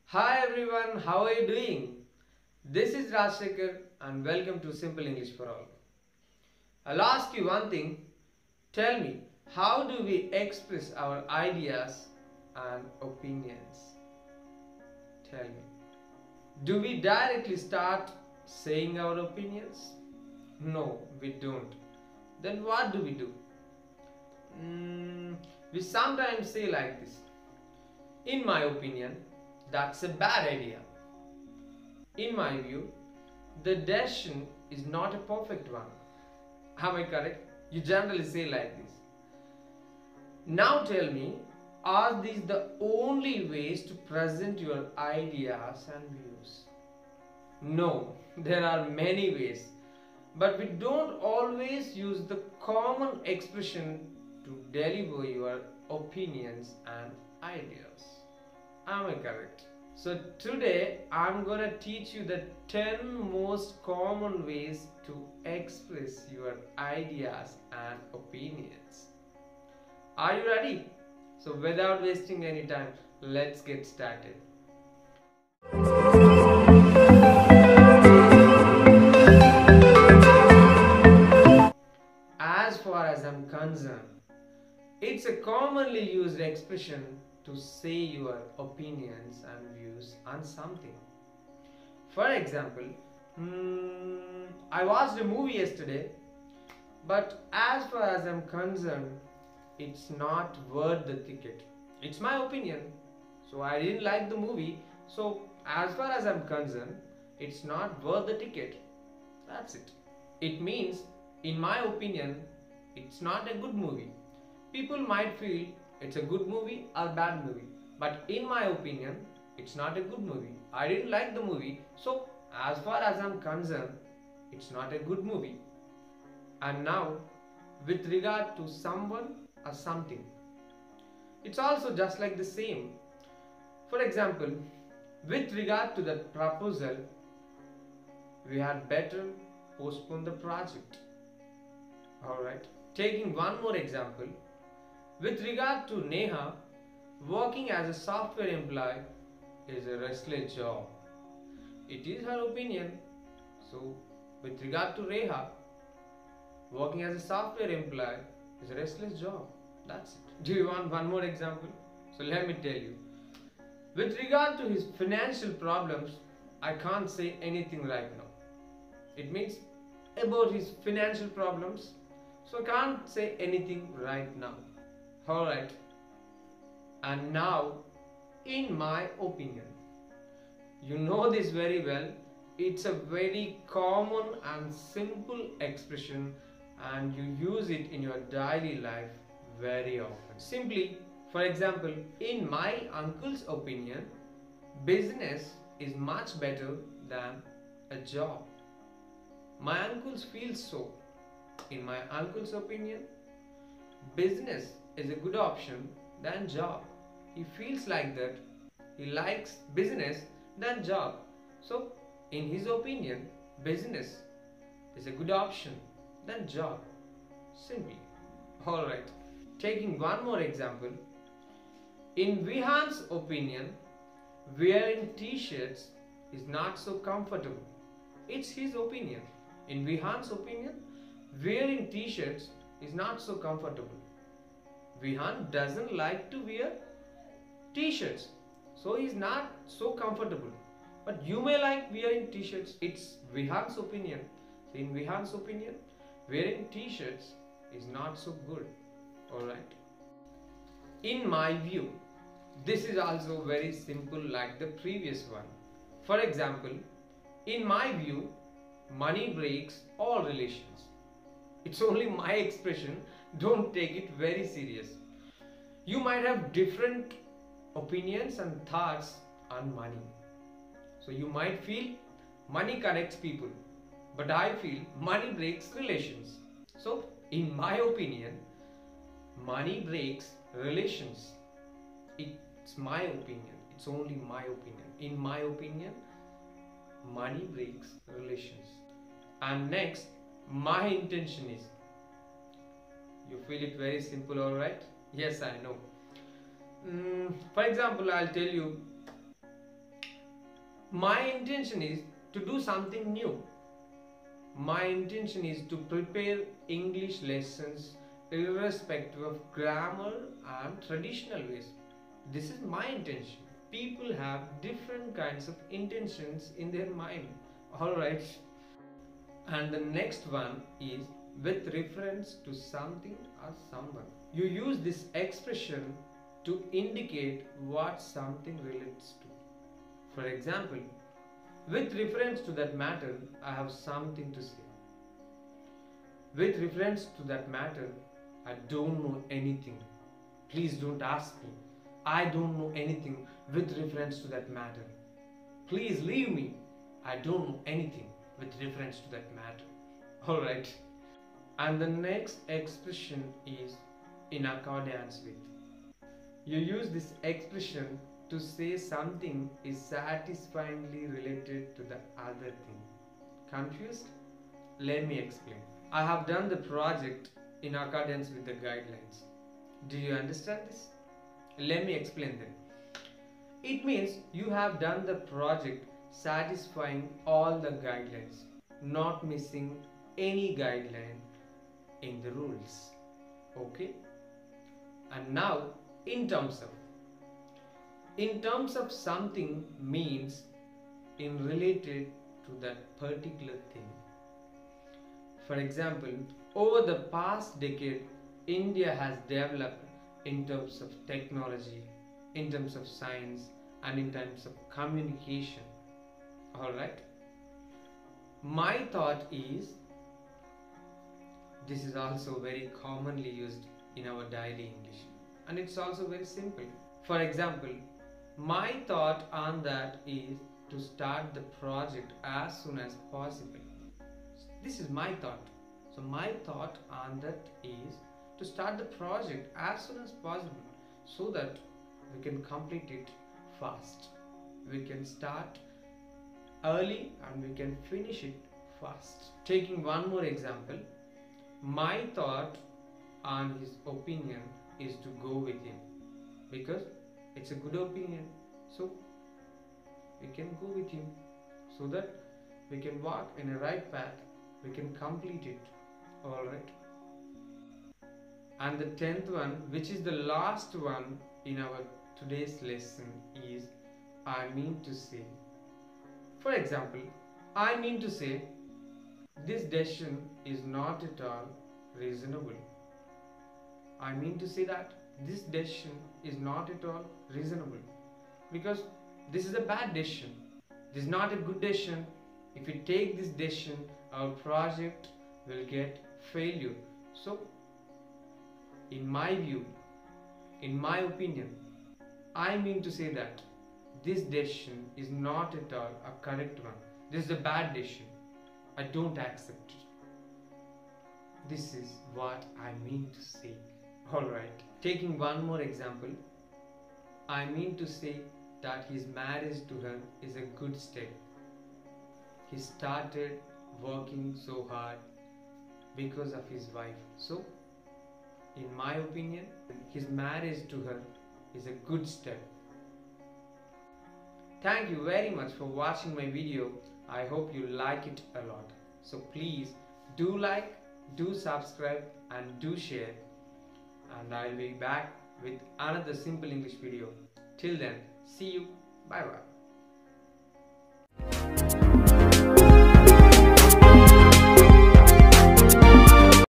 Hi everyone, how are you doing? This is Rajshekhar and welcome to Simple English for All. I'll ask you one thing. Tell me, how do we express our ideas and opinions? Tell me. Do we directly start saying our opinions? No, we don't. Then what do we do? We sometimes say like this. In my opinion, that's a bad idea. In my view, the decision is not a perfect one. Am I correct? You generally say like this. Now tell me, are these the only ways to present your ideas and views? No, there are many ways. But we don't always use the common expression to deliver your opinions and ideas. Am I correct? So today I'm gonna teach you the 10 most common ways to express your ideas and opinions. Are you ready? So without wasting any time, let's get started. As far as I'm concerned, it's a commonly used expression to say your opinions and views on something. For example, I watched a movie yesterday, but as far as I'm concerned, it's not worth the ticket. It's my opinion, so I didn't like the movie. So, as far as I'm concerned, it's not worth the ticket. That's it. It means, in my opinion, it's not a good movie. People might feel it's a good movie or bad movie, but in my opinion, it's not a good movie. I didn't like the movie, so as far as I'm concerned, it's not a good movie. And now, with regard to someone or something, it's also just like the same. For example, with regard to that proposal, we had better postpone the project. Alright, taking one more example, with regard to Neha, working as a software employee is a restless job. It is her opinion. So, with regard to Reha, working as a software employee is a restless job. That's it. Do you want one more example? So, let me tell you. With regard to his financial problems, I can't say anything right now. It means about his financial problems, so I can't say anything right now. Alright. And now, in my opinion, you know this very well, it's a very common and simple expression and you use it in your daily life very often. Simply, for example, in my uncle's opinion, business is much better than a job. My uncle feels so. In my uncle's opinion, business is a good option than job. He feels like that. He likes business than job. So, in his opinion, business is a good option than job. Simply. Alright. Taking one more example. In Vihan's opinion, wearing t-shirts is not so comfortable. It's his opinion. In Vihan's opinion, wearing t-shirts is not so comfortable. Vihan doesn't like to wear t-shirts, so he's not so comfortable. But you may like wearing t-shirts. It's Vihan's opinion. In Vihan's opinion, wearing t-shirts is not so good. Alright. In my view, this is also very simple like the previous one. For example, in my view, money breaks all relations. It's only my expression. Don't take it very serious. You might have different opinions and thoughts on money. So you might feel money connects people, but I feel money breaks relations. So in my opinion, money breaks relations. It's my opinion. It's only my opinion. In my opinion, money breaks relations. And next, my intention is. You feel it very simple, alright? Yes, I know. For example, I'll tell you, My intention is to do something new. My intention is to prepare English lessons irrespective of grammar and traditional ways. This is my intention. People have different kinds of intentions in their mind. Alright. And the next one is with reference to something or someone. You use this expression to indicate what something relates to. For example, with reference to that matter, I have something to say. With reference to that matter, I don't know anything. Please don't ask me. I don't know anything with reference to that matter. Please leave me. I don't know anything with reference to that matter. Alright. And the next expression is in accordance with. You use this expression to say something is satisfyingly related to the other thing. Confused? Let me explain. I have done the project in accordance with the guidelines. Do you understand this? Let me explain them. It means you have done the project satisfying all the guidelines, not missing any guideline in the rules. Okay? And now, in terms of something means in related to that particular thing. For example, over the past decade, India has developed in terms of technology, in terms of science, and in terms of communication. Alright? My thought is, this is also very commonly used in our daily English, and it's also very simple. For example, my thought on that is to start the project as soon as possible. This is my thought. So my thought on that is to start the project as soon as possible so that we can complete it fast. We can start early and we can finish it fast. Taking one more example, my thought on his opinion is to go with him because it's a good opinion, so we can go with him so that we can walk in a right path, we can complete it. Alright. And the 10th one, which is the last one in our today's lesson, is I mean to say. For example, I mean to say this decision is not at all reasonable. I mean to say that this decision is not at all reasonable because this is a bad decision. This is not a good decision. If we take this decision, our project will get failure. So, in my view, in my opinion, I mean to say that this decision is not at all a correct one. This is a bad decision. I don't accept it. This is what I mean to say. Alright. Taking one more example, I mean to say that his marriage to her is a good step. He started working so hard because of his wife. So, in my opinion, his marriage to her is a good step. Thank you very much for watching my video. I hope you like it a lot. So please do like, do subscribe and do share. And I'll be back with another simple English video. Till then, see you. Bye bye.